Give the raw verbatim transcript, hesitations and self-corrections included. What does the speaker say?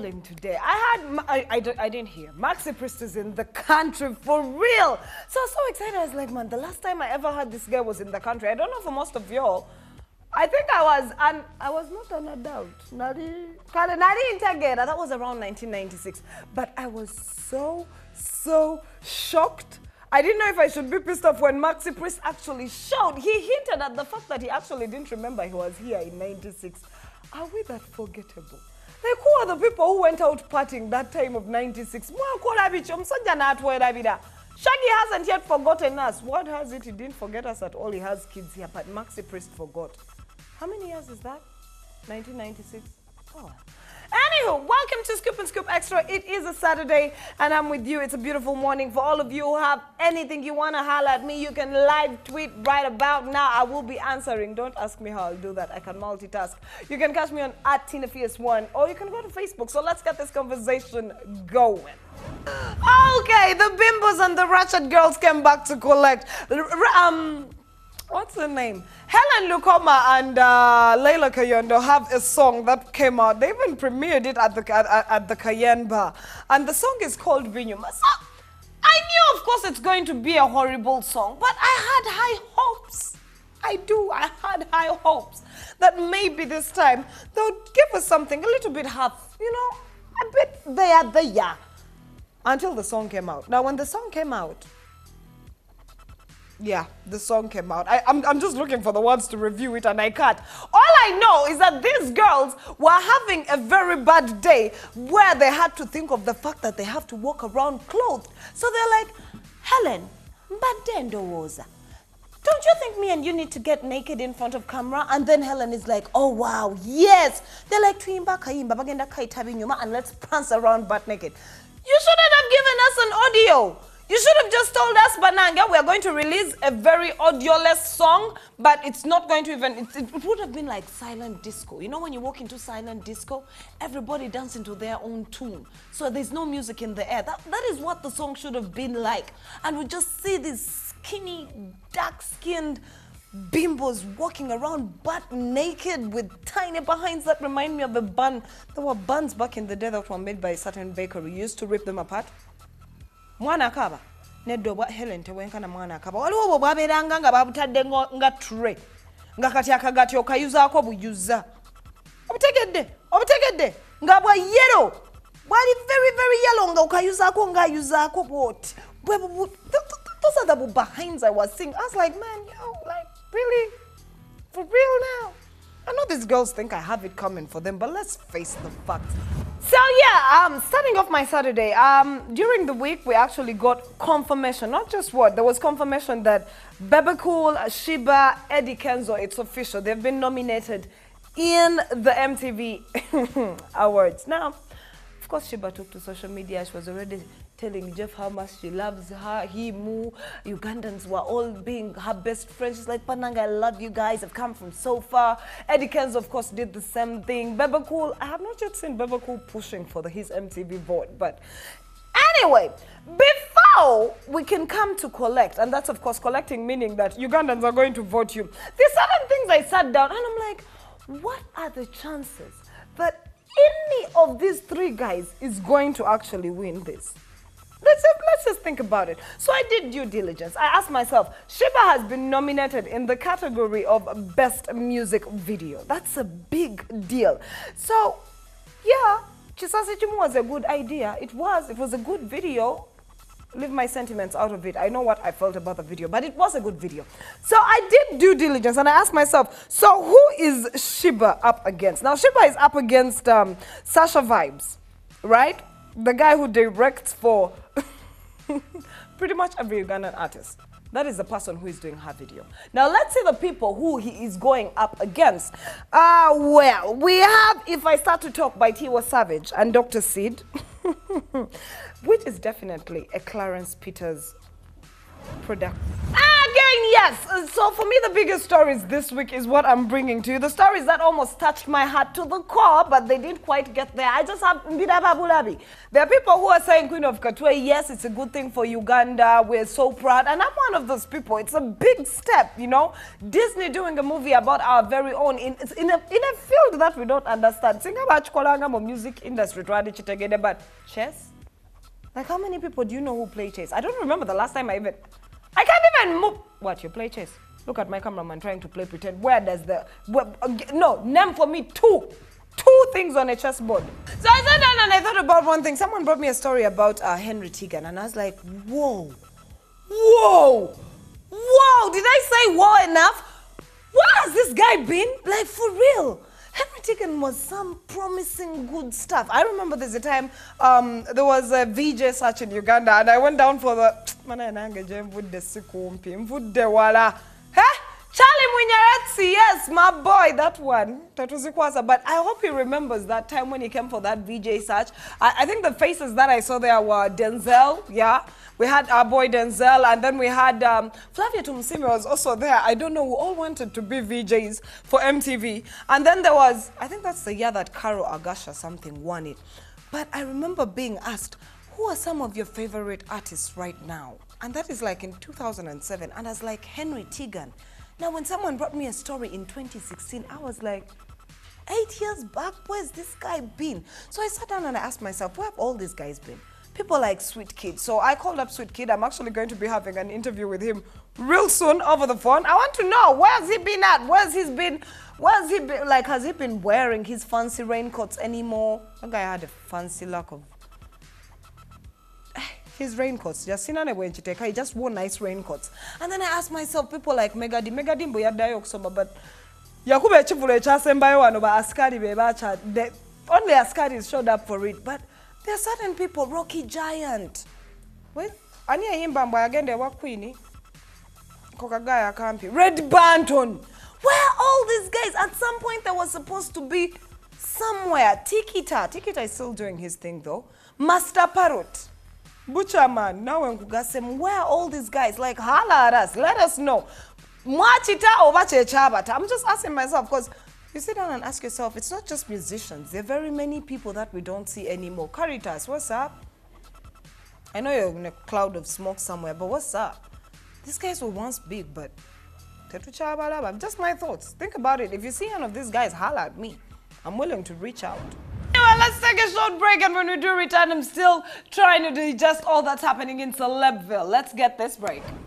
rolling today. I had, I, I, I didn't hear. Maxi Priest is in the country for real. So I was so excited. I was like, man, the last time I ever heard this guy was in the country. I don't know for most of y'all. I think I was, and I was not an adult. Nari, Nari Intagera. That was around nineteen ninety-six. But I was so, so shocked. I didn't know if I should be pissed off when Maxi Priest actually showed. He hinted at the fact that he actually didn't remember he was here in ninety-six. Are we that forgettable? Like, who are the people who went out partying that time of ninety-six? Shaggy hasn't yet forgotten us. What has it? He didn't forget us at all. He has kids here, but Maxi Priest forgot. How many years is that? nineteen ninety-six? Oh. Anywho, welcome to Scoop and Scoop Extra. It is a Saturday, and I'm with you. It's a beautiful morning. For all of you who have anything you want to holler at me, you can live tweet right about now. I will be answering. Don't ask me how I'll do that. I can multitask. You can catch me on at Tina Fierce one, or you can go to Facebook. So let's get this conversation going. Okay, the Bimbos and the Ratchet Girls came back to collect. Um... What's her name? Helen Lukoma and uh, Leila Kayondo have a song that came out. They even premiered it at the at, at the Cayenne Bar, and the song is called Binyuma. So I knew, of course, it's going to be a horrible song, but I had high hopes. I do. I had high hopes that maybe this time they'll give us something a little bit half, you know, a bit there, there, until the song came out. Now, when the song came out. Yeah, the song came out. I, I'm, I'm just looking for the words to review it, and I can't. All I know is that these girls were having a very bad day where they had to think of the fact that they have to walk around clothed. So they're like, Helen, but then don't you think me and you need to get naked in front of camera? And then Helen is like, oh wow, yes. They're like, tuimba kaimba bagenda kaitabi nyuma, and let's prance around butt naked. You shouldn't have given us an audio. You should have just told us, Bananga, we are going to release a very audio-less song, but it's not going to even, it, it would have been like silent disco. You know when you walk into silent disco, everybody dancing to their own tune. So there's no music in the air. That, that is what the song should have been like. And we just see these skinny, dark-skinned bimbos walking around butt naked with tiny behinds that remind me of a bun. There were buns back in the day that were made by a certain bakery. You used to rip them apart. Mwana kaba neddo bwa Helen tewenkana mwana kaba waliwo bwo bwaberanga nga babutadde nga tray nga kati akagati okayuzaako buyuza obutegedde obutegedde nga bwa yellow bwali very very yellow nga okayuzaako nga ayuzaako bwoti those are the behinds I was seeing. I was like, man, yo, like, really? For real now? I know these girls think I have it coming for them, but let's face the facts. So yeah, um, starting off my Saturday, um, during the week we actually got confirmation, not just what, there was confirmation that Bebe Cool, Shiba, Eddie Kenzo, it's official, they've been nominated in the M T V Awards. Now, of course, Shiba took to social media. She was already telling Jeff how much she loves her, him, Ugandans were all being her best friends. She's like, Pananga, I love you guys. I've come from so far. Eddie Kenzo, of course, did the same thing. Bebe Cool, I have not yet seen Bebe Cool pushing for the, his M T V vote. But anyway, before we can come to collect, and that's, of course, collecting meaning that Ugandans are going to vote you, there's certain things I sat down and I'm like, what are the chances that any of these three guys is going to actually win this? Let's just, let's just think about it. So I did due diligence. I asked myself, Shiba has been nominated in the category of Best Music Video. That's a big deal. So, yeah, Chisasi Chimu was a good idea. It was. It was a good video. Leave my sentiments out of it. I know what I felt about the video, but it was a good video. So I did due diligence, and I asked myself, so who is Shiba up against? Now, Shiba is up against um, Sasha Vibes, right? The guy who directs for pretty much every Ugandan artist. That is the person who is doing her video. Now, let's see the people who he is going up against. Ah, uh, well, we have If I Start to Talk by Tiwa Savage and Doctor Sid, which is definitely a Clarence Peters production. Again, Yes, uh, so for me the biggest stories this week is what I'm bringing to you. The stories that almost touched my heart to the core, but they didn't quite get there. I just have Mbidaba Bulabi. There are people who are saying Queen of Katwe, yes, it's a good thing for Uganda. We're so proud. And I'm one of those people. It's a big step, you know. Disney doing a movie about our very own in, it's in, a, in a field that we don't understand. Sing about Chikolanga music industry, but chess? Like, how many people do you know who play chess? I don't remember the last time I even... I can't even move. What, you play chess? Look at my cameraman trying to play pretend. Where does the... Where, uh, no, name for me two. Two things on a chessboard. So I sat down and I thought about one thing. Someone brought me a story about uh, Henry Tegan. And I was like, whoa. Whoa. Whoa. Did I say whoa enough? What has this guy been? Like, for real. Henry Tegan was some promising good stuff. I remember there's a time um, there was a V J search in Uganda and I went down for the Huh? Charlie Munyaretsi, yes, my boy, that one. But I hope he remembers that time when he came for that V J search. I, I think the faces that I saw there were Denzel, yeah. We had our boy Denzel, and then we had um, Flavia Tumusimi was also there. I don't know, we all wanted to be V Js for M T V. And then there was, I think that's the year that Carol Agasha something won it. But I remember being asked, who are some of your favorite artists right now? And that is like in two thousand seven, and I was like, Henry Tegan. Now, when someone brought me a story in twenty sixteen, I was like, eight years back, where's this guy been? So I sat down and I asked myself, where have all these guys been? People like Sweet Kid. So I called up Sweet Kid. I'm actually going to be having an interview with him real soon over the phone. I want to know, where's he been at? Where's he been? Where's he been? Like, has he been wearing his fancy raincoats anymore? That guy had a fancy look of his raincoats. Just seen when he just wore nice raincoats. And then I asked myself, people like Megadi, Megadi mboya dayoksoma, but Yakube chivule chasembayo wano ba askari bebacha. Only askaris showed up for it, but there are certain people, Rocky Giant. Wait, ani ayimba mbo agende wa Queenie. Kokagaya Kampi. Red Banton. Where are all these guys? At some point they were supposed to be somewhere. Tikita. Tikita is still doing his thing though. Master Parrot. Butcherman. Now when Kugasem, where are all these guys? Like, holla at us. Let us know. Mwachita or Wachechabata. I'm just asking myself because you sit down and ask yourself, it's not just musicians. There are very many people that we don't see anymore. Caritas, what's up? I know you're in a cloud of smoke somewhere, but what's up? These guys were once big, but just my thoughts. Think about it. If you see one of these guys, holler at me. I'm willing to reach out. Anyway, let's take a short break, and when we do return, I'm still trying to digest all that's happening in Celebville. Let's get this break.